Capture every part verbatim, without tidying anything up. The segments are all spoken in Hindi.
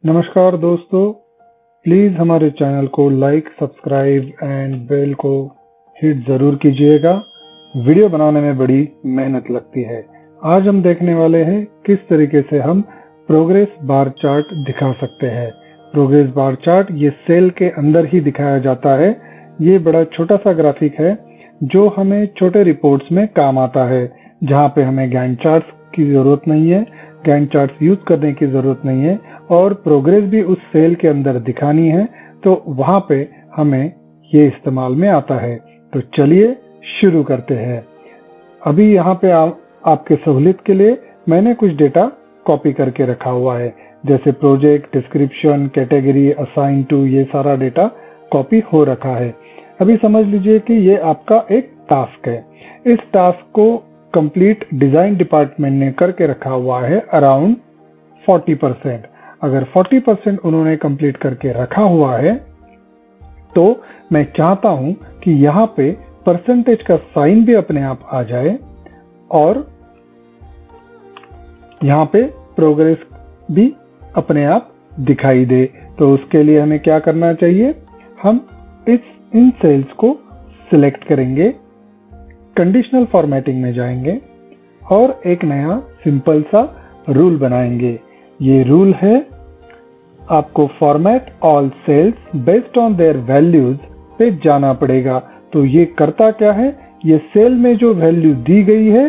नमस्कार दोस्तों, प्लीज हमारे चैनल को लाइक, सब्सक्राइब एंड बेल को हिट जरूर कीजिएगा। वीडियो बनाने में बड़ी मेहनत लगती है। आज हम देखने वाले हैं किस तरीके से हम प्रोग्रेस बार चार्ट दिखा सकते हैं। प्रोग्रेस बार चार्ट ये सेल के अंदर ही दिखाया जाता है। ये बड़ा छोटा सा ग्राफिक है जो हमें छोटे रिपोर्ट्स में काम आता है, जहाँ पे हमें गैंट चार्ट्स की जरूरत नहीं है, गैंट चार्ट्स यूज करने की जरूरत नहीं है और प्रोग्रेस भी उस सेल के अंदर दिखानी है, तो वहां पे हमें ये इस्तेमाल में आता है। तो चलिए शुरू करते हैं। अभी यहाँ पे आ, आपके सहूलियत के लिए मैंने कुछ डेटा कॉपी करके रखा हुआ है, जैसे project, description, category, assign to, ये सारा डेटा कॉपी हो रखा है। अभी समझ लीजिए कि ये आपका एक टास्क है। इस टास्क को कंप्लीट डिजाइन डिपार्टमेंट ने करके रखा हुआ है अराउंड चालीस परसेंट। अगर चालीस परसेंट उन्होंने कंप्लीट करके रखा हुआ है तो मैं चाहता हूं कि यहाँ पे परसेंटेज का साइन भी अपने आप आ जाए और यहाँ पे प्रोग्रेस भी अपने आप दिखाई दे। तो उसके लिए हमें क्या करना चाहिए, हम इस इन सेल्स को सिलेक्ट करेंगे, कंडीशनल फॉर्मेटिंग में जाएंगे और एक नया सिंपल सा रूल बनाएंगे। ये रूल है, आपको format all cells based on their values पे जाना पड़ेगा। तो ये करता क्या है, ये सेल में जो वैल्यू दी गई है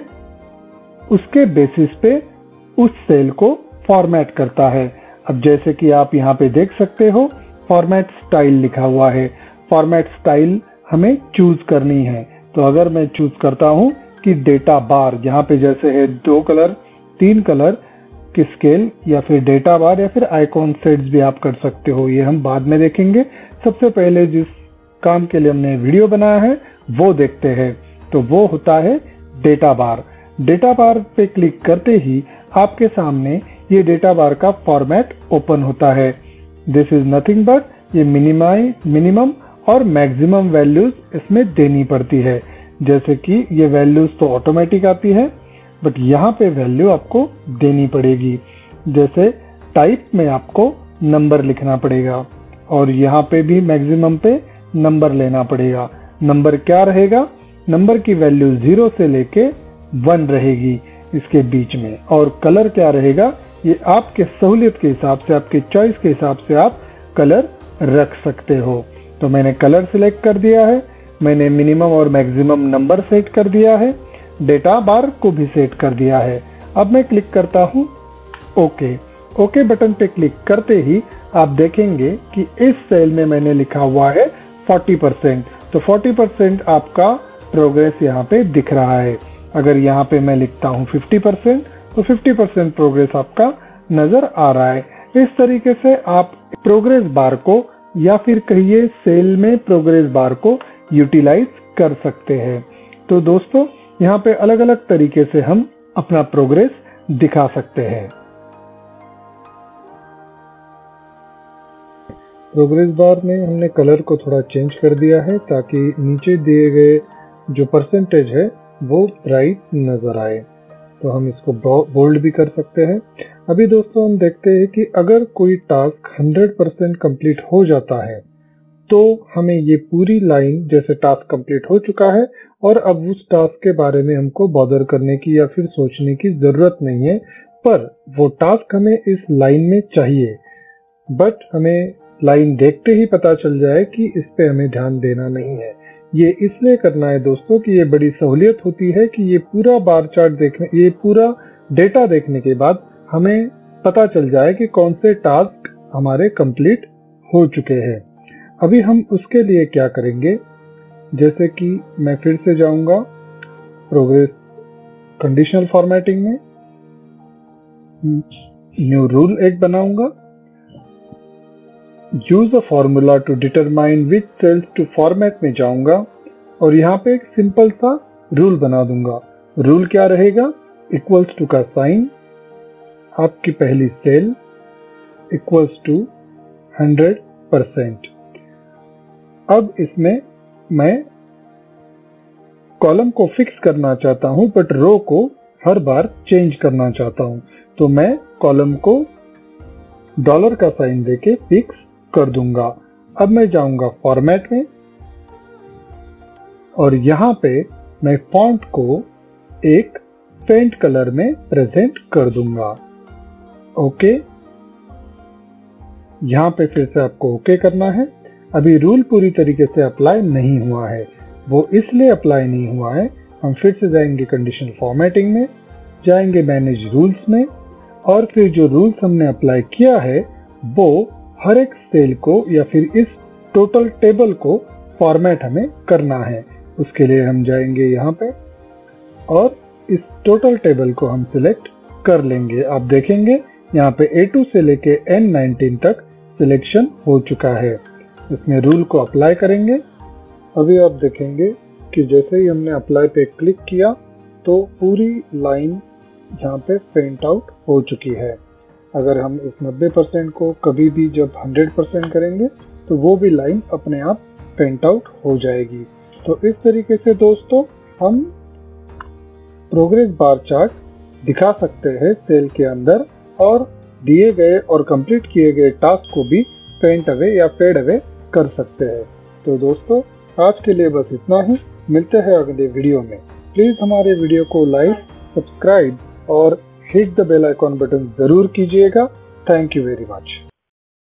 उसके बेसिस पे उस सेल को फॉर्मेट करता है। अब जैसे कि आप यहाँ पे देख सकते हो, फॉर्मेट स्टाइल लिखा हुआ है। फॉर्मेट स्टाइल हमें चूज करनी है। तो अगर मैं चूज करता हूं कि डेटा बार, यहाँ पे जैसे है दो कलर, तीन कलर की स्केल, या फिर डेटा बार या फिर आइकॉन सेट्स भी आप कर सकते हो, ये हम बाद में देखेंगे। सबसे पहले जिस काम के लिए हमने वीडियो बनाया है वो देखते हैं। तो वो होता है डेटा बार। डेटा बार पे क्लिक करते ही आपके सामने ये डेटा बार का फॉर्मेट ओपन होता है। दिस इज नथिंग बट ये मिनिमाई मिनिमम और मैक्सिमम वैल्यूज इसमें देनी पड़ती है। जैसे कि ये वैल्यूज तो ऑटोमेटिक आती है, बट यहाँ पे वैल्यू आपको देनी पड़ेगी। जैसे टाइप में आपको नंबर लिखना पड़ेगा और यहाँ पे भी मैक्सिमम पे नंबर लेना पड़ेगा। नंबर क्या रहेगा, नंबर की वैल्यू जीरो से लेके वन रहेगी इसके बीच में। और कलर क्या रहेगा, ये आपके सहूलियत के हिसाब से, आपके चॉइस के हिसाब से आप कलर रख सकते हो। तो मैंने कलर सिलेक्ट कर दिया है, मैंने मिनिमम और मैक्सिमम नंबर सेट कर दिया है, डेटा बार को भी सेट कर दिया है। अब मैं क्लिक करता हूं ओके। ओके बटन पे क्लिक करते ही आप देखेंगे कि इस सेल में मैंने लिखा हुआ है चालीस परसेंट। तो चालीस परसेंट आपका प्रोग्रेस यहाँ पे दिख रहा है। अगर यहाँ पे मैं लिखता हूँ पचास परसेंट तो पचास परसेंट प्रोग्रेस आपका नजर आ रहा है। इस तरीके से आप प्रोग्रेस बार को या फिर कहिए सेल में प्रोग्रेस बार को यूटिलाइज कर सकते हैं। तो दोस्तों, यहाँ पे अलग अलग तरीके से हम अपना प्रोग्रेस दिखा सकते हैं। प्रोग्रेस बार में हमने कलर को थोड़ा चेंज कर दिया है ताकि नीचे दिए गए जो परसेंटेज है वो ब्राइट नजर आए। तो हम इसको बोल्ड भी कर सकते हैं। अभी दोस्तों हम देखते हैं कि अगर कोई टास्क सौ परसेंट कंप्लीट हो जाता है तो हमें ये पूरी लाइन, जैसे टास्क कंप्लीट हो चुका है और अब उस टास्क के बारे में हमको बॉदर करने की या फिर सोचने की जरूरत नहीं है, पर वो टास्क हमें इस लाइन में चाहिए। बट हमें लाइन देखते ही पता चल जाए कि इस पे हमें ध्यान देना नहीं है। ये इसलिए करना है दोस्तों कि ये बड़ी सहूलियत होती है कि ये पूरा बार चार्ट देखने, ये पूरा डेटा देखने के बाद हमें पता चल जाए कि कौन से टास्क हमारे कंप्लीट हो चुके हैं। अभी हम उसके लिए क्या करेंगे, जैसे कि मैं फिर से जाऊंगा प्रोग्रेस कंडीशनल फॉर्मेटिंग में, न्यू रूल एक बनाऊंगा, use a formula to determine which cells to format में जाऊंगा और यहाँ पे एक सिंपल सा रूल बना दूंगा। रूल क्या रहेगा, इक्वल्स टू का साइन, आपकी पहली cell equals to hundred percent. अब इसमें मैं कॉलम को फिक्स करना चाहता हूं बट रो को हर बार चेंज करना चाहता हूं। तो मैं कॉलम को डॉलर का साइन देके फिक्स कर दूंगा। अब मैं जाऊंगा फॉर्मेट में और यहाँ पे मैं फॉन्ट को एक पेंट कलर में प्रेजेंट कर दूंगा। ओके, यहाँ पे फिर से आपको ओके करना है। अभी रूल पूरी तरीके से अप्लाई नहीं हुआ है, वो इसलिए अप्लाई नहीं हुआ है। हम फिर से जाएंगे कंडीशनल फॉर्मेटिंग में, जाएंगे मैनेज रूल्स में और फिर जो रूल्स हमने अप्लाई किया है वो हर एक सेल को या फिर इस टोटल टेबल को फॉर्मेट हमें करना है। उसके लिए हम जाएंगे यहाँ पे और इस टोटल टेबल को हम सिलेक्ट कर लेंगे। आप देखेंगे यहाँ पे ए टू से लेके एन नाइनटीन तक सिलेक्शन हो चुका है। इसमें रूल को अप्लाई करेंगे। अभी आप देखेंगे कि जैसे ही हमने अप्लाई पे क्लिक किया तो पूरी लाइन यहाँ पे पेंट आउट हो चुकी है। अगर हम इस नब्बे परसेंट को कभी भी जब हंड्रेड परसेंट करेंगे तो वो भी लाइन अपने आप पेंट आउट हो जाएगी। तो इस तरीके से दोस्तों हम प्रोग्रेस बार चार्ट दिखा सकते हैं सेल के अंदर और दिए गए और कंप्लीट किए गए टास्क को भी पेंट अवे या फेड अवे कर सकते हैं। तो दोस्तों आज के लिए बस इतना ही, मिलते हैं अगले वीडियो में। प्लीज हमारे वीडियो को लाइक, सब्सक्राइब और hit the bell icon button जरूर कीजिएगा। Thank you very much.